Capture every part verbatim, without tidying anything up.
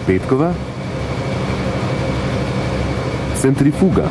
Petkova. Centrifuga.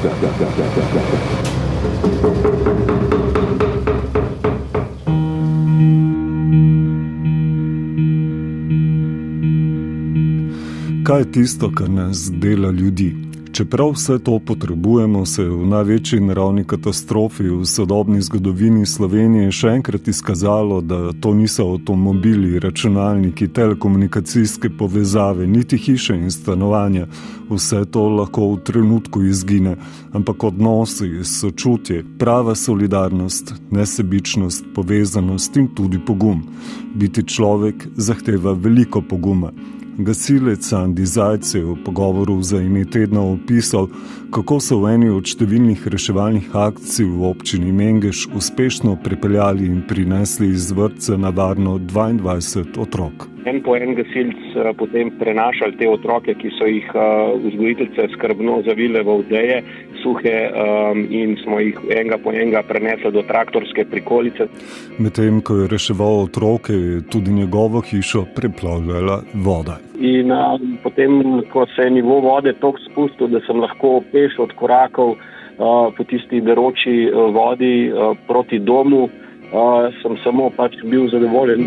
Kaj je tisto, kar nas dela ljudi? Čeprav vse to potrebujemo, se je v največji naravni katastrofi v sodobni zgodovini Slovenije še enkrat izkazalo, da to niso avtomobili, računalniki, telekomunikacijske povezave, niti hiše in stanovanja. Vse to lahko v trenutku izgine, ampak odnosi, sočutje, prava solidarnost, nesebičnost, povezanost in tudi pogum. Biti človek zahteva veliko poguma. Gasilec Andi Zajc je v pogovoru za Ime tedna opisal, kako so v eni od številnih reševalnih akcij v občini Mengeš uspešno prepeljali in prinesli iz vrtca na varno dvaindvajset otrok. En po en gasilc potem prenašali te otroke, ki so jih vzgojiteljice skrbno zavile v odeje suhe um, in smo jih enega po enega prenesli do traktorske prikolice. Medtem, ko je reševal otroke, je tudi njegovo hišo preplavljala voda. In um, potem, ko se je nivo vode toliko spustil, da sem lahko peš odkorakal uh, po tisti deroči uh, vodi uh, proti domu, uh, sem samo pač bil zadovoljen,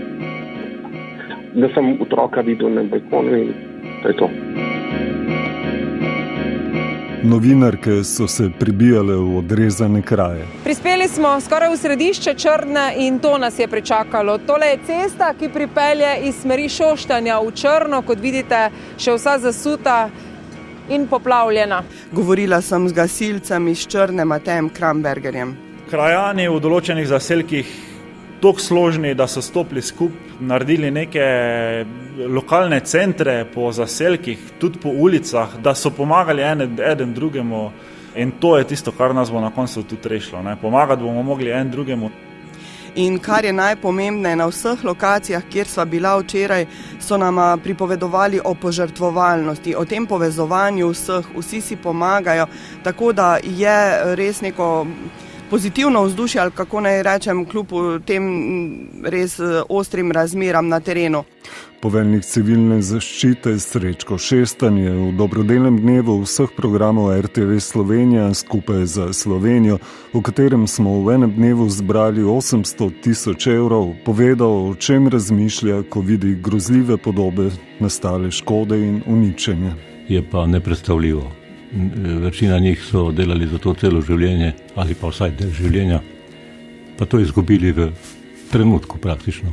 da sem otroka videl na balkonu in to je to. Novinarke so se pribijale v odrezane kraje. Prispeli smo skoraj v središče Črne in to nas je pričakalo. Tole je cesta, ki pripelje iz smeri Šoštanja v Črno, kot vidite, še vsa zasuta in poplavljena. Govorila sem z gasilcem iz Črne, Matejem Krambergerjem. Krajani v določenih zaselkih tako složni, da so stopili skup, naredili neke lokalne centre po zaselkih, tudi po ulicah, da so pomagali eden, eden drugemu in to je tisto, kar nas bo na koncu tudi rešilo. Ne? Pomagati bomo mogli en drugemu. In kar je najpomembneje, na vseh lokacijah, kjer sva bila včeraj, so nam pripovedovali o požrtvovalnosti, o tem povezovanju vseh, vsi si pomagajo, tako da je res neko pozitivno vzdušje, ali kako naj rečem, kljub tem res ostrim razmeram na terenu. Poveljnik civilne zaščite Srečko Šestan je v dobrodelnem dnevu vseh programov R T V Slovenija skupaj za Slovenijo, v katerem smo v enem dnevu zbrali osemsto tisoč evrov, povedal, o čem razmišlja, ko vidi grozljive podobe nastale škode in uničenja. Je pa nepredstavljivo. Večina njih so delali za to celo življenje ali pa vsaj del življenja, pa to izgubili v trenutku praktično.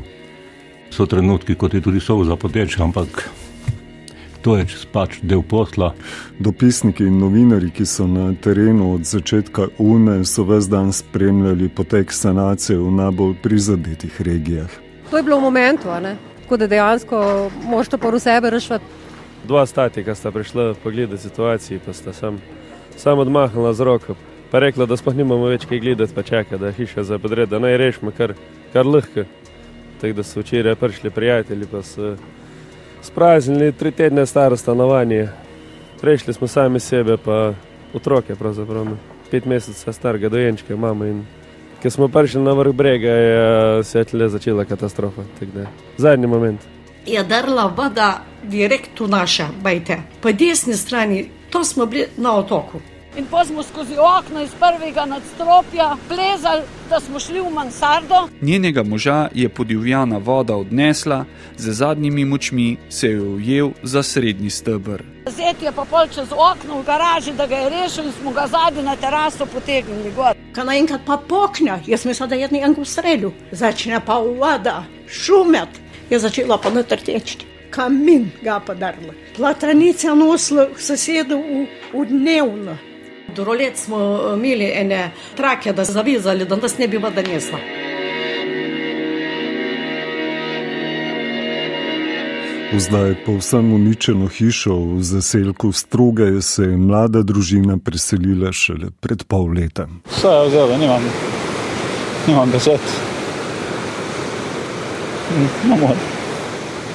So trenutki, kot je tudi solza poteče, ampak to je čez pač del posla. Dopisniki in novinari, ki so na terenu od začetka ujme, so ves dan spremljali potek sanacije v najbolj prizadetih regijah. To je bilo v momentu, a ne? Tako da dejansko možete pa v sebe rešiti. Dva statika sta prišla pogledati situaciji, pa sta sam, sam odmahnila z roko, pa rekla, da sploh nimamo več kaj gledati, pa čaka, da hiša za podred, da naj rešimo kar, kar lahko. Tako da so včeraj prišli prijatelji, pa so spraznili tri tedne staro stanovanje. Prešli smo sami sebe, pa otroke pravzaprav, pet mesecev starega dojenčka imamo in ko smo prišli na vrh brega, je se je tle začela katastrofa. Tako da, zadnji moment. Je drla voda direkt v naša, bajte. Po desni strani, to smo bili na otoku. In pa smo skozi okno iz prvega nadstropja plezali, da smo šli v mansardo. Njenega moža je podivjana voda odnesla, z zadnjimi močmi se je ujel za srednji steber. Zet je pa pol čez okno v garaži, da ga je rešil in smo ga zadnji na teraso potegnili gor. Ka naenkrat pa poknja, jaz mislim, da je nekaj strelil. Začne pa voda šumet. Je začela pa noter teči. Kamin ga pa darla. Platranica nosila sosedu v, v dnevno. Do rolet smo imeli ene trake, da zavizali, da nas ne bi voda nesla. V zdaj povsem uničeno hišo v zaselku Struge se je mlada družina preselila šele pred pol leta. Vse je vzelo, nimam, nimam besed. No,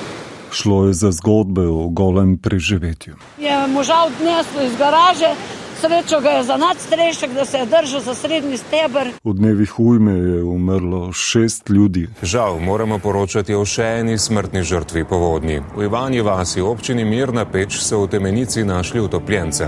Šlo je za zgodbe o golem preživetju. Je moža odneslo iz garaže, srečo ga je za nadstrešek, da se je držal za srednji steber. V dnevih ujme je umrlo šest ljudi. Žal moramo poročati o še eni smrtni žrtvi povodnji. V Ivanji vasi občini Mirna Peč so v Temenici našli utopljenca.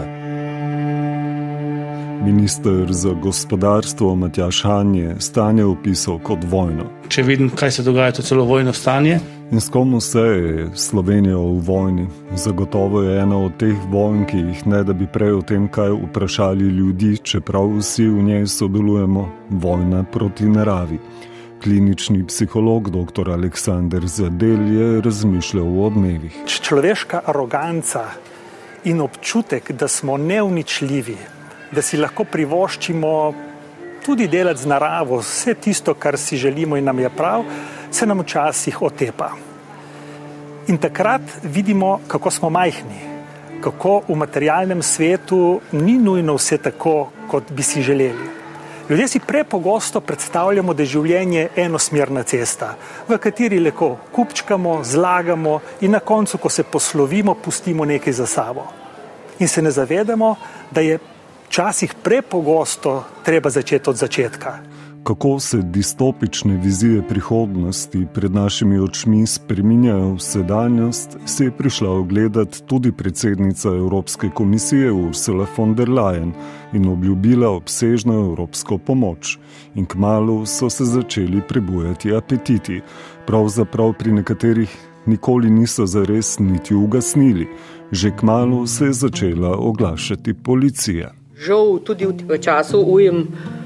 Minister za gospodarstvo Matjaž Han je stanje opisal kot vojno. Če vidim, kaj se dogaja, to celo vojno stanje. In s kom vse je Slovenija v vojni? Zagotovo je ena od teh vojn, ki jih ne da bi prej o tem, kaj vprašali ljudi, čeprav vsi v njej sodelujemo, vojna proti naravi. Klinični psiholog dr. Aleksander Zadel je razmišljal o odmevih. Človeška aroganca in občutek, da smo neuničljivi, da si lahko privoščimo tudi delati z naravo, vse tisto, kar si želimo in nam je prav, se nam včasih otepa. In takrat vidimo, kako smo majhni, kako v materialnem svetu ni nujno vse tako, kot bi si želeli. Ljudje si prepogosto predstavljamo, da je življenje enosmerna cesta, v kateri lahko kupčkamo, zlagamo in na koncu, ko se poslovimo, pustimo nekaj za sabo. In se ne zavedamo, da je včasih prepogosto treba začeti od začetka. Kako se distopične vizije prihodnosti pred našimi očmi spreminjajo v sedanjost, se je prišla ogledati tudi predsednica Evropske komisije Ursula von der Leyen in obljubila obsežno evropsko pomoč. In kmalu so se začeli prebujati apetiti. Pravzaprav pri nekaterih nikoli niso zares niti ugasnili. Že kmalu se je začela oglašati policija. Žal tudi v času ujem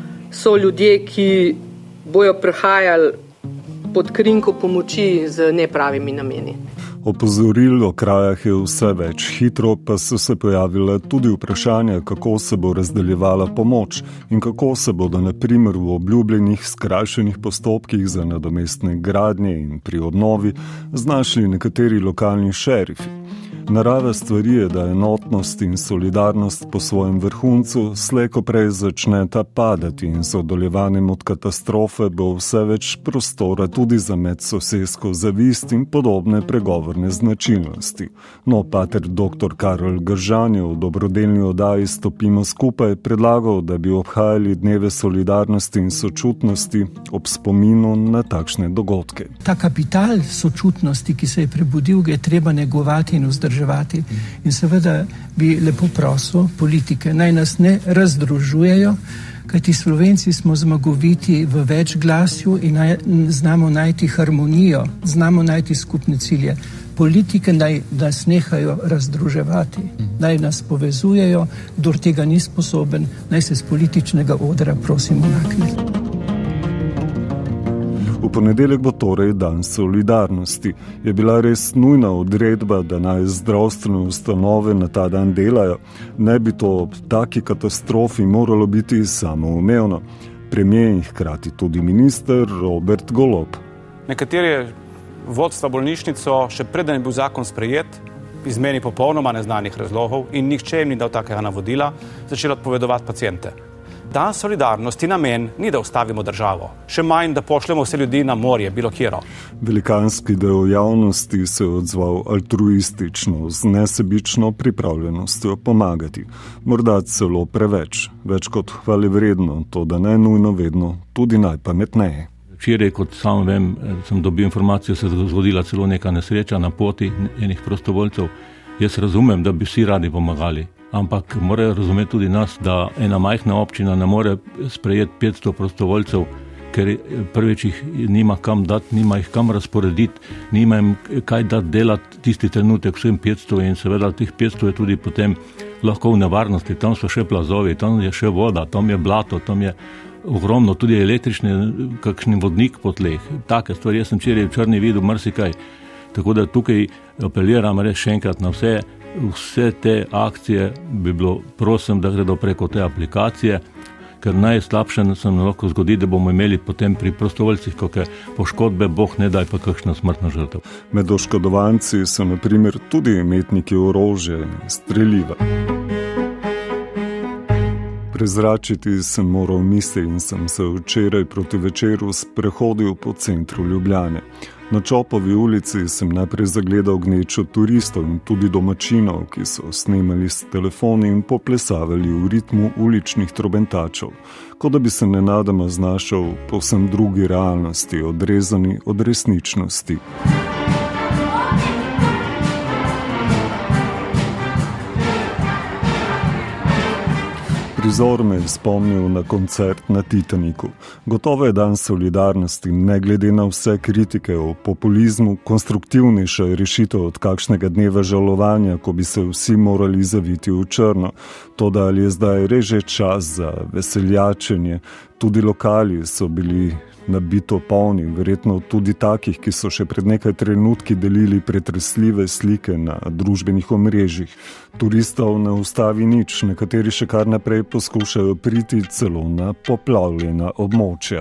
so ljudje, ki bojo prihajali pod krinko pomoči z nepravimi nameni. Opozoril o krajah je vse več, hitro pa so se pojavile tudi vprašanja, kako se bo razdeljevala pomoč in kako se bodo na primer v obljubljenih skrajšanih postopkih za nadomestne gradnje in pri obnovi znašli nekateri lokalni šerifi. Narava stvari je, da enotnost in solidarnost po svojem vrhuncu slej ko prej začneta padati in z oddaljevanjem od katastrofe bo vse več prostora tudi za medsosedsko zavist in podobne pregovorne značilnosti. No, pater doktor Karel Gržan je v dobrodelni oddaji Stopimo skupaj predlagal, da bi obhajali dneve solidarnosti in sočutnosti ob spominu na takšne dogodke. Ta kapital sočutnosti, ki se je prebudil, ga je treba negovati in vzdržati. In seveda bi lepo prosil politike, naj nas ne razdružujejo, kajti Slovenci smo zmagoviti v večglasju in naj, znamo najti harmonijo, znamo najti skupne cilje. Politike naj nas nehajo razdruževati, naj nas povezujejo, kdor tega ni sposoben, naj se z političnega odra prosim umakne. V ponedeljek bo torej dan solidarnosti. Je bila res nujna odredba, da naj zdravstvene ustanove na ta dan delajo. Ne bi to ob taki katastrofi moralo biti samoumevno. Premier in hkrati tudi minister Robert Golob. Nekateri vodstva bolnišnico, še preden je bil zakon sprejet, iz meni popolnoma neznanih razlogov in nihče jim ni dal takega navodila, začeli odpovedovati paciente. Dan solidarnosti namen ni, da ustavimo državo, še manj, da pošljemo vse ljudi na morje, bilo kjero. Velikanski del javnosti se je odzval altruistično, z nesebično pripravljenostjo pomagati. Morda celo preveč, več kot hvalevredno, to da ne nujno vedno, tudi najpametneje. Včeraj, kot sam vem, sem dobil informacijo, se je zgodila celo neka nesreča na poti enih prostovoljcev. Jaz razumem, da bi vsi radi pomagali. Ampak morajo razumeti tudi nas, da ena majhna občina ne more sprejeti petsto prostovoljcev, ker prvič jih nima kam dati, nima jih kam razporediti, nima jim kaj dati delati tisti trenutek vsem petsto in seveda tih petsto je tudi potem lahko v nevarnosti. Tam so še plazovi, tam je še voda, tam je blato, tam je ogromno tudi električni, kakšni vodnik po tleh. Take stvari, jaz sem včeraj v Črni videl marsikaj. Tako da tukaj apeliram res še enkrat na vse, vse te akcije bi bilo, prosim, da gredo preko te aplikacije, ker najslabše se nam lahko zgodi, da bomo imeli potem pri prostovoljcih kakšne poškodbe, boh ne daj pa kakšna smrtna žrtev. Med oškodovanci so na primer tudi imetniki orožja in streliva. Prezračiti sem moral misli in sem se včeraj proti večeru sprehodil po centru Ljubljane. Na Čopovi ulici sem najprej zagledal gnečo turistov in tudi domačinov, ki so snemali s telefoni in poplesavali v ritmu uličnih trobentačev, kot da bi se nenadoma znašel v povsem drugi realnosti, odrezani od resničnosti. Prizor me je spomnil na koncert na Titaniku. Gotovo je dan solidarnosti, ne glede na vse kritike o populizmu, konstruktivnejša rešitev od kakšnega dneva žalovanja, ko bi se vsi morali zaviti v črno. Toda ali je zdaj res že čas za veseljačenje? Tudi lokali so bili nabito polni, verjetno tudi takih, ki so še pred nekaj trenutki delili pretresljive slike na družbenih omrežjih. Turistov ne ustavi nič, nekateri še kar naprej poskušajo priti celo na poplavljena območja.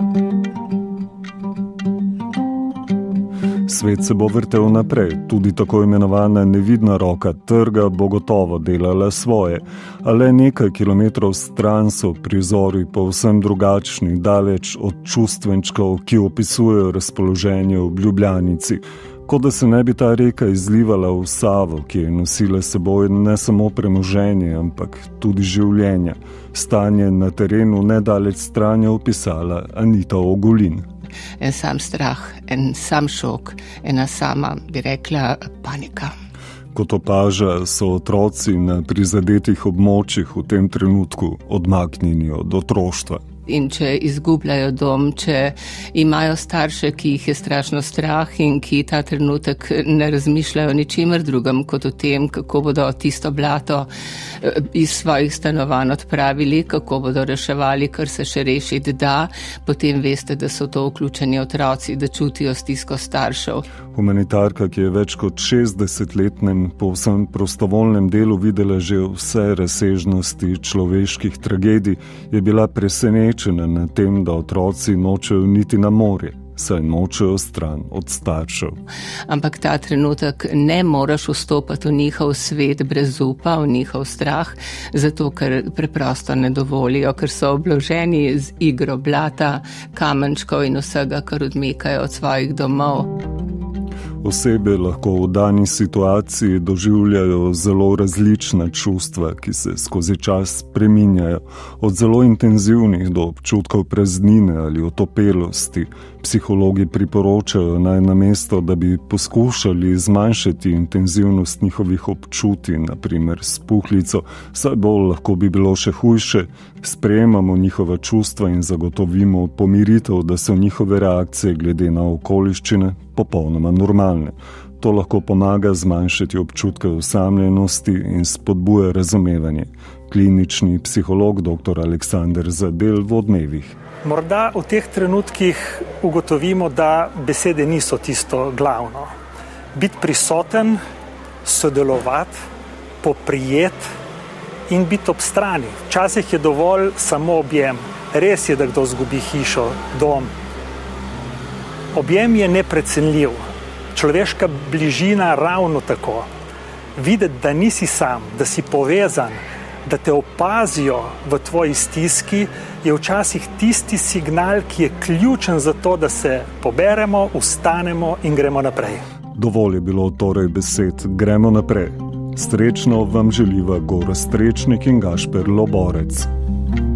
Svet se bo vrtel naprej, tudi tako imenovana nevidna roka trga bo gotovo delala svoje, a le nekaj kilometrov stran so prizori povsem drugačni, daleč od čustvenčkov, ki opisujejo razpoloženje v Ljubljanici. Kot da se ne bi ta reka izlivala v Savo, ki je nosila seboj ne samo premoženje, ampak tudi življenje. Stanje na terenu nedaleč stran je opisala Anita Ogulin. En sam strah, en sam šok, ena sama, bi rekla, panika. Kot opaža, so otroci na prizadetih območjih v tem trenutku odmaknjeni od otroštva. In če izgubljajo dom, če imajo starše, ki jih je strašno strah in ki ta trenutek ne razmišljajo ničimer drugem kot o tem, kako bodo tisto blato iz svojih stanovanj odpravili, kako bodo reševali, kar se še rešiti da, potem veste, da so to vključeni otroci, da čutijo stisko staršev. Humanitarka, ki je več kot šestdesetletnem povsem prostovoljnem delu videla že vse razsežnosti človeških tragedij, je bila presenečena na tem, da otroci nočejo niti na morje, saj nočejo stran od staršev. Ampak ta trenutek ne moraš vstopati v njihov svet brez upa, v njihov strah, zato ker preprosto ne dovolijo, ker so obloženi z igro blata, kamenčkov in vsega, kar odmikajo od svojih domov. Osebe lahko v dani situaciji doživljajo zelo različna čustva, ki se skozi čas spreminjajo, od zelo intenzivnih do občutkov praznine ali otopelosti. Psihologi priporočajo naj namesto, da bi poskušali zmanjšati intenzivnost njihovih občutij, na primer s puhlico, saj bolj lahko bi bilo še hujše, sprejemamo njihova čustva in zagotovimo pomiritev, da so njihove reakcije glede na okoliščine popolnoma normalne. To lahko pomaga zmanjšati občutke osamljenosti in spodbuja razumevanje. Klinični psiholog dr. Aleksander Zadel v Odmevih. Morda v teh trenutkih ugotovimo, da besede niso tisto glavno. Biti prisoten, sodelovati, poprijeti in biti ob strani. Včasih je dovolj samo objem. Res je, da kdo zgubi hišo, dom. Objem je neprecenljiv. Človeška bližina ravno tako. Videti, da nisi sam, da si povezan, da te opazijo v tvoji stiski, je včasih tisti signal, ki je ključen za to, da se poberemo, vstanemo in gremo naprej. Dovolj je bilo torej besed, gremo naprej. Srečno vam želiva Gorazd Strečnik in Gašper Loborec.